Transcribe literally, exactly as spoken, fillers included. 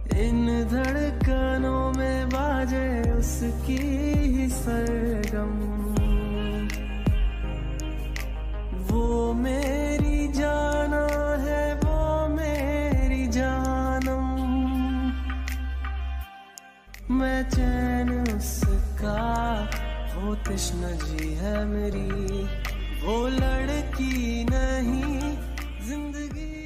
इन धड़कनों में बाजे उसकी ही सरगम। वो मेरी जाना है, वो मेरी जानम। मैं चैन उसका, वो तृष्णा जी है मेरी। वो लड़की नहीं जिंदगी।